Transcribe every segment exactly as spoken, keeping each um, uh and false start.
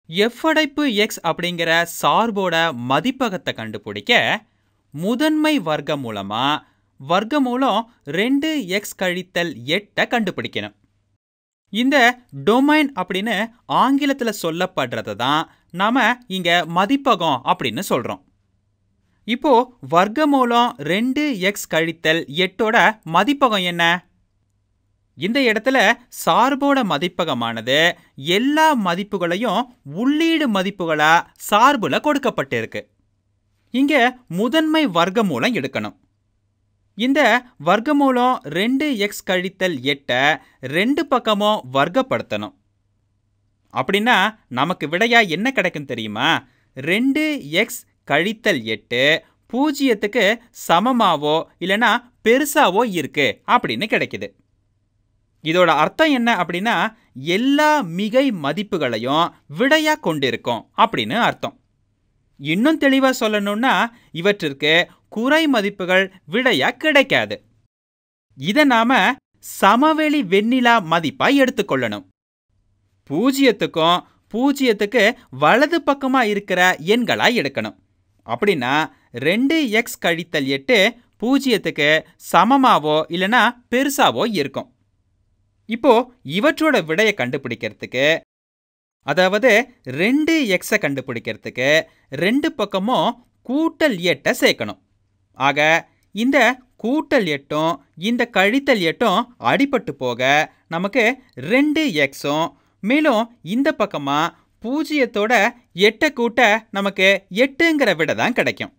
f அடைப்பு x அப்படிங்கிற சார்போட மதிப்பகத்தை கண்டுபிடிக்க முதன்மை வர்க்கமூலமா வர்க்கமூலம் ரெண்டு எக்ஸ் கழித்தல் எட்டை கண்டுபிடிக்கணும். இந்த டொமைன் அப்படின்னு ஆங்கிலத்தில் சொல்லப்படுறத தான் நாம இங்க மதிப்பகம் அப்படின்னு சொல்றோம். இப்போ வர்க்கமூலம் ரெண்டு எக்ஸ் கழித்தல் எட்டோட மதிப்பகம் என்ன? இந்த இடத்துல சார்போட மதிப்பகமானது எல்லா மதிப்புகளையும் உள்ளீடு மதிப்புகளா சார்புல கொடுக்கப்பட்டிருக்கு. இங்க முதன்மை வர்க்கமூலம் எடுக்கணும். இந்த வர்க்கமூலம் ரெண்டு எக்ஸ் கழித்தல் எட்டை ரெண்டு பக்கமும் வர்க்கப்படுத்தணும். அப்படின்னா நமக்கு விடையா என்ன கிடைக்கும் தெரியுமா? ரெண்டு எக்ஸ் கழித்தல் எட்டு பூஜ்ஜியத்துக்கு சமமாவோ இல்லைன்னா பெருசாவோ இருக்கு அப்படின்னு கிடைக்குது. இதோட அர்த்தம் என்ன அப்படின்னா எல்லா மிகை மதிப்புகளையும் விடையா கொண்டிருக்கும் அப்படின்னு அர்த்தம். இன்னும் தெளிவா சொல்லணும்னா இவற்றிற்கு குறை மதிப்புகள் விடையா கிடைக்காது. இதை நாம சமவெளி வெண்ணிலா மதிப்பா எடுத்துக்கொள்ளணும். பூஜ்ஜியத்துக்கும் பூஜ்ஜியத்துக்கு வலது பக்கமா இருக்கிற எண்களா எடுக்கணும். அப்படின்னா ரெண்டு எக்ஸ் கழித்தல் எட்டு பூஜ்ஜியத்துக்கு சமமாவோ இல்லைன்னா பெருசாவோ இருக்கும். இப்போ இவற்றோட விடையை கண்டுபிடிக்கிறதுக்கு, அதாவது ரெண்டு எக்ஸை கண்டுபிடிக்கிறதுக்கு ரெண்டு பக்கமும் கூட்டல் எட்டை சேர்க்கணும். ஆக இந்த கூட்டல் எட்டும் இந்த கழித்தல் எட்டும் அடிபட்டு போக நமக்கு ரெண்டு எக்ஸும் மேலும் இந்த பக்கமா பூஜ்ஜியத்தோட எட்டை கூட்ட நமக்கு எட்டுங்கிற விடை தான் கிடைக்கும்.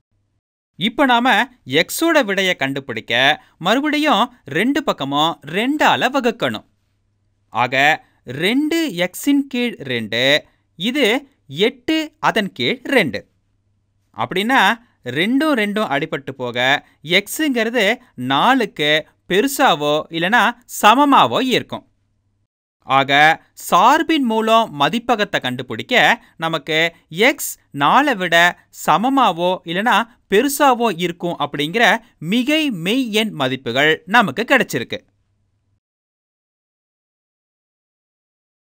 இப்போ நாம எக்ஸோட விடையை கண்டுபிடிக்க மறுபடியும் ரெண்டு பக்கமும் ரெண்டால வகுக்கணும். ஆக ரெண்டு எக்ஸின் கீழ் ரெண்டு, இது எட்டு அதன் கீழ் ரெண்டு. அப்படின்னா ரெண்டும் ரெண்டும் அடிபட்டு போக எக்ஸுங்கிறது நாலுக்கு பெருசாவோ இல்லைன்னா சமமாவோ இருக்கும். ஆக சார்பின் மூலம் மதிப்பகத்தை கண்டுபிடிக்க நமக்கு எக்ஸ் நாலை விட சமமாவோ இல்லைன்னா பெருசாவோ இருக்கும் அப்படிங்கிற மிகை மெய் எண் மதிப்புகள் நமக்கு கிடைச்சிருக்கு.